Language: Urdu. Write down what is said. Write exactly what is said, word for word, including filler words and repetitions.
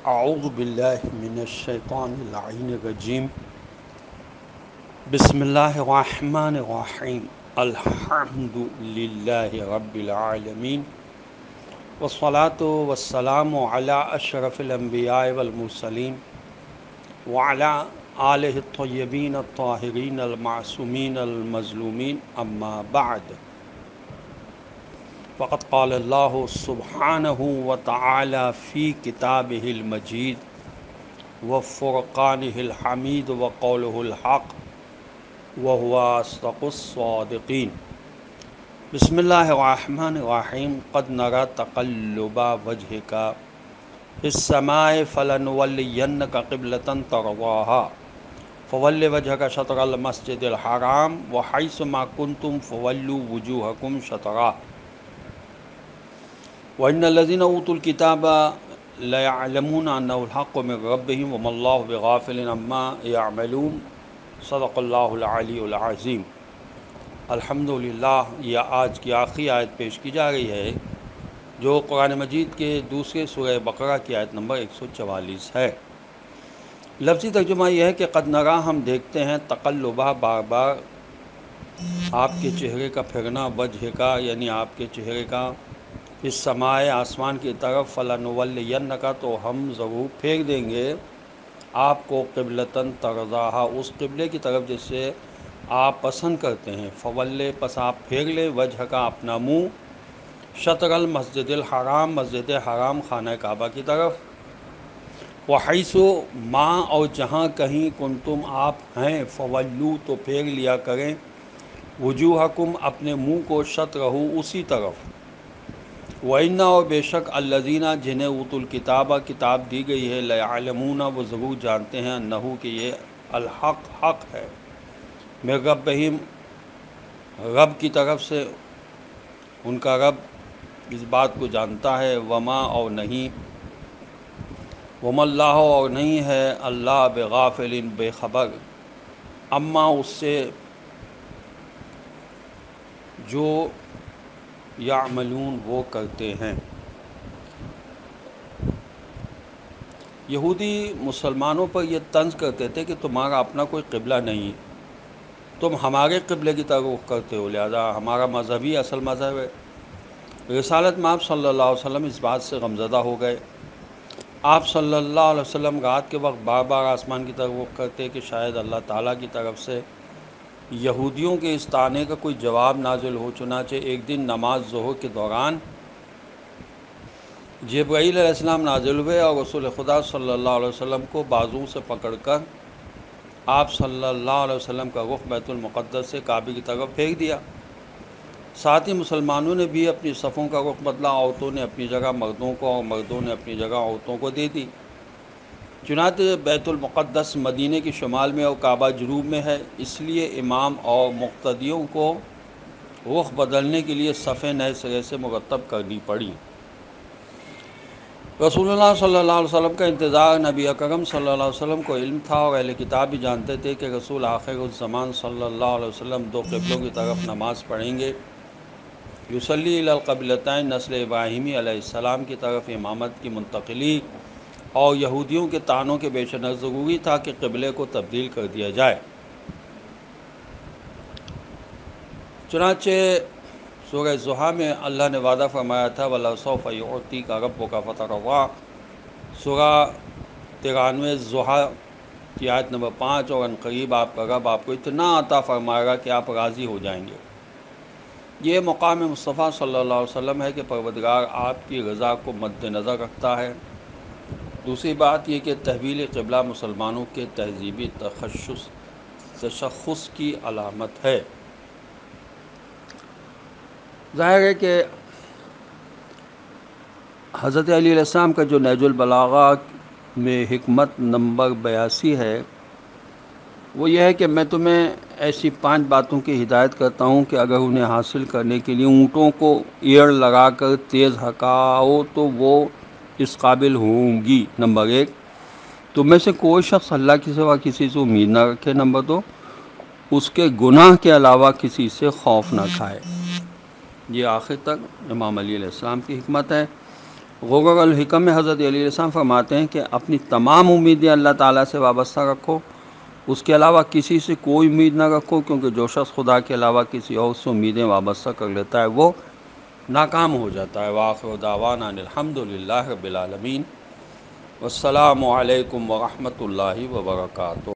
اعوذ باللہ من الشیطان اللعین الرجیم بسم اللہ الرحمن الرحیم الحمد للہ رب العالمین والصلاة والسلام علی اشرف الانبیاء والمرسلین وعلی آلہ الطیبین الطاہرین المعصومین المظلومین اما بعد فقد قال اللہ سبحانہ وتعالی فی کتابہ المجید وفرقانہ الحمید وقولہ الحق وهو اصدق الصادقین۔ بسم اللہ الرحمن الرحیم قد نری تقلب وجہک فی السماء فلنولینک قبلۃ ترضاها فول وجهک شطر المسجد الحرام وحیث ما کنتم فولوا وجوہکم شطرہ وَإِنَّ الَّذِينَ أُوتُوا الْكِتَابَ لَيَعْلَمُونَ أَنَّهُ الْحَقُّ مِنْ رَبِّهِمْ وَمَا اللَّهُ بِغَافِلٍ عَمَّا يَعْمَلُونَ صدق اللہ العلی العظیم۔ الحمدللہ، یہ آج کی آخری آیت پیش کی جا رہی ہے جو قرآن مجید کے دوسرے سورہ بقرہ کی آیت نمبر ایک سو چوالیس ہے۔ لفظی ترجمہ یہ ہے کہ قد نرا، ہم دیکھتے ہیں، تقلبہ، بار بار آپ کے چہرے کا پھرنا، وجہ کا یعنی آپ کے چہرے کا، اس سمائے آسمان کی طرف، فلنولینک، تو ہم ضرور پھیر دیں گے آپ کو، قبلتاً ترضاہا، اس قبلے کی طرف جس سے آپ پسند کرتے ہیں، فولے، پس آپ پھیر لیں، وجہ کا، اپنا منہ، شطر المسجد الحرام، مسجد حرام، خانہ کعبہ کی طرف، وحیث ما، اور جہاں کہیں، کنتم، آپ ہیں، فولو، تو پھیر لیا کریں، وجوہکم، اپنے منہ کو، شطرہ، اسی طرف، وَإِنَّ، اور بے شک، الَّذِينَ، جنہیں اوتوا الکتاب، کتاب دی گئی ہے، لَيَعْلَمُونَ، وہ ضرور جانتے ہیں، انہو، کہ یہ الحق، حق ہے، من ربہم، رب کی طرف سے، ان کا رب اس بات کو جانتا ہے، وما، اور نہیں، وما اللہ، اور نہیں ہے اللہ، بغافل، بے خبر، اما، اس سے جو یعملون، وہ کرتے ہیں۔ یہودی مسلمانوں پر یہ طنز کرتے تھے کہ تمہارا اپنا کوئی قبلہ نہیں، تم ہمارے قبلے کی طرف رخ کرتے ہو، لہذا ہمارا مذہب ہی اصل مذہب ہے۔ رسالت میں آپ صلی اللہ علیہ وسلم اس بات سے غمزدہ ہو گئے۔ آپ صلی اللہ علیہ وسلم رات کے وقت بار بار آسمان کی طرف رخ کرتے کہ شاید اللہ تعالیٰ کی طرف سے یہودیوں کے اس طعنے کا کوئی جواب نازل ہو۔ چنانچہ ایک دن نماز ظہر کے دوران جبرائیل علیہ السلام نازل ہوئے اور رسول خدا صلی اللہ علیہ وسلم کو بازو سے پکڑ کر آپ صلی اللہ علیہ وسلم کا رخ بیت المقدس سے کعبے کی طرف پھیر دیا۔ ساتھ ہی مسلمانوں نے بھی اپنی صفوں کا رخ بدلا، عورتوں نے اپنی جگہ مردوں کو اور مردوں نے اپنی جگہ عورتوں کو دے دی۔ چنانچہ بیت المقدس مدینے کے شمال میں اور کعبہ جنوب میں ہے، اس لیے امام اور مقتدیوں کو رخ بدلنے کے لیے صفیں نئے سرے سے مرتب کرنی پڑی۔ رسول اللہ صلی اللہ علیہ وسلم کا انتظار نبی اکرم صلی اللہ علیہ وسلم کو علم تھا، اور اہل کتاب بھی جانتے تھے کہ رسول آخر الزمان صلی اللہ علیہ وسلم دو قبلوں کی طرف نماز پڑھیں گے، یصلی الی القبلتین، نسل ابراہیمی علیہ السلام کی طرف امامت کی منتقلی، اور یہودیوں کے طعنوں کے پیش نظر ضروری تھا کہ قبلے کو تبدیل کر دیا جائے۔ چنانچہ سورہ ضحیٰ میں اللہ نے وعدہ فرمایا تھا، وَلَسَوْفَ يُعْطِيكَ رَبُّكَ فَتَرْضَىٰ، سورہ ترانوے ضحیٰ کی آیت نمبر پانچ، اور عنقریب آپ کا رب آپ کو اتنا عطا فرمائے گا کہ آپ راضی ہو جائیں گے۔ یہ مقام مصطفیٰ صلی اللہ علیہ وسلم ہے کہ پروردگار آپ کی رضا کو مد نظر رکھتا ہے۔ دوسری بات یہ کہ تحویل قبلہ مسلمانوں کے تہذیبی تخصص تشخص کی علامت ہے۔ ظاہر ہے کہ حضرت علی علیہ السلام کا جو نہج البلاغہ میں حکمت نمبر بیاسی ہے، وہ یہ ہے کہ میں تمہیں ایسی پانچ باتوں کی ہدایت کرتا ہوں کہ اگر انہیں حاصل کرنے کے لیے اونٹوں کو ایڑ لگا کر تیز ہکاؤ تو وہ اس قابل ہوں گی۔ نمبر ایک، تم میں سے کوئی شخص اللہ کے سوا کسی سے امید نہ رکھے۔ نمبر دو، اس کے گناہ کے علاوہ کسی سے خوف نہ کھائے۔ یہ آخر تک امام علی علیہ السلام کی حکمت ہے۔ غرر الحکم میں حضرت علی علیہ السلام فرماتے ہیں کہ اپنی تمام امیدیں اللہ تعالیٰ سے وابستہ رکھو، اس کے علاوہ کسی سے کوئی امید نہ رکھو، کیونکہ جو شخص خدا کے علاوہ کسی اور سے امیدیں وابستہ کر لیتا ہے وہ ناکام ہو جاتا ہے۔ وآخر دعوانا ان الحمد للہ رب العالمین، والسلام علیکم ورحمۃ اللہ وبرکاتہ۔